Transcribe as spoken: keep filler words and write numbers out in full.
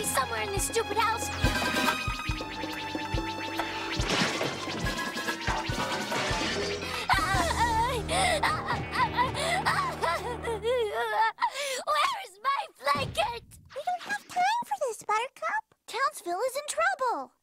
somewhere in this stupid house. Where's my blanket? We don't have time for this, Buttercup. Townsville is in trouble.